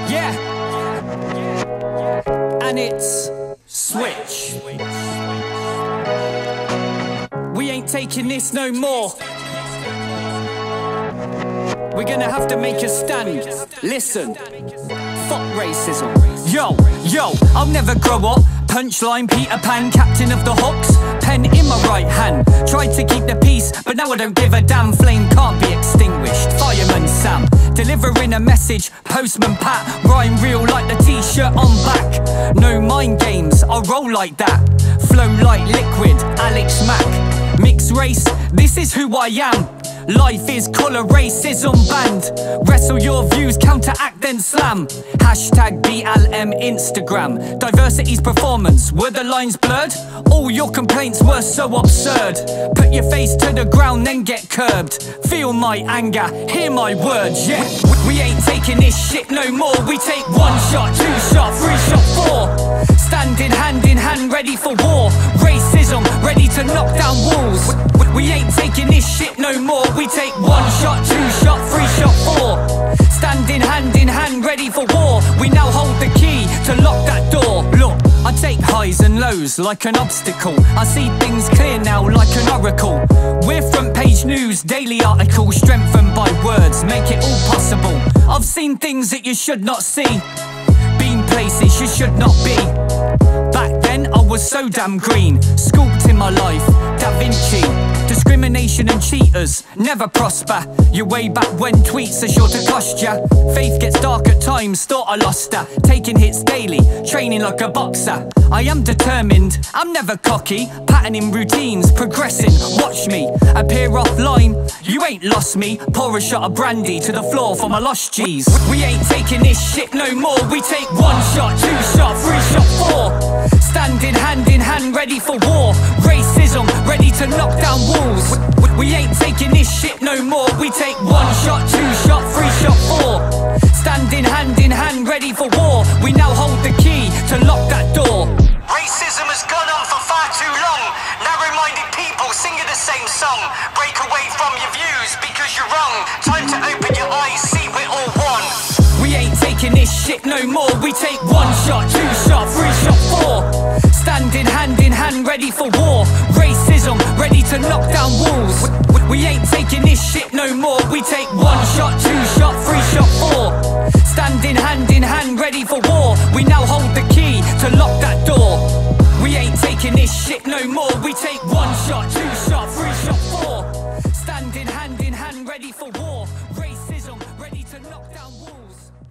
Yeah. And it's switch. We ain't taking this no more. We're gonna have to make a stand. Listen, fuck racism. Yo, I'll never grow up. Punchline Peter Pan, captain of the Hawks. Pen in my right hand. Tried to keep the peace, but now I don't give a damn. Flame can't be extinguished. Fireman Sam, delivering a message. Postman Pat, rhyme real like the t-shirt on back. No mind games, I roll like that. Flow like liquid, Alex Mack. Mixed race, this is who I am. Life is colour racism banned. Wrestle your views, counteract then slam. Hashtag BLM Instagram. Diversity's performance, were the lines blurred? All your complaints were so absurd. Put your face to the ground then get curbed. Feel my anger, hear my words, yeah. We ain't taking this shit no more. We take 1 shot, 2 shot, 3 shot, 4. Standing hand in hand ready for war. Racism, ready to knock down walls. We ain't taking this shit no more. We take 1 shot, 2 shot, 3 shot, 4. Standing hand in hand ready for war. We now hold the key to lock that door. Look, I take highs and lows like an obstacle. I see things clear now like an oracle. We're front page news, daily articles. Strengthened by words, make it all possible. I've seen things that you should not see. Been places you should not be. Back then I was so damn green. Sculpt in my life, Da Vinci. Discrimination and cheaters never prosper. You're way back when tweets are sure to cost ya. Faith gets dark at times, thought I lost her. Taking hits daily, training like a boxer. I am determined, I'm never cocky. Patterning routines, progressing, watch me. Appear offline, you ain't lost me. Pour a shot of brandy to the floor for my lost G's. We ain't taking this shit no more. We take 1 shot, 2 shot, 3 shot, 4. Standing hand in hand ready for war. Racism, ready to knock down walls. We ain't taking this shit no more. We take 1 shot, 2 shot, 3 shot, 4. Standing hand in hand ready for war. We now hold the key to lock that door. Racism has gone on for far too long. Narrow-minded people singing the same song. Break away from your views because you're wrong. Time to open your eyes, see we're all one. We ain't taking this shit no more. We take 1 shot, 2 shot, 3 shot, 4. Standing hand in hand ready for war. Racism, ready to knock down walls. We ain't taking this shit no more. We take 1 shot, 2 shot, 3 shot, 4. Standing hand in hand ready for war. We now hold the key to lock that door. We ain't taking this shit no more. We take 1 shot, 2 shot, 3 shot, 4. Standing hand in hand ready for war. Racism, ready to knock down walls.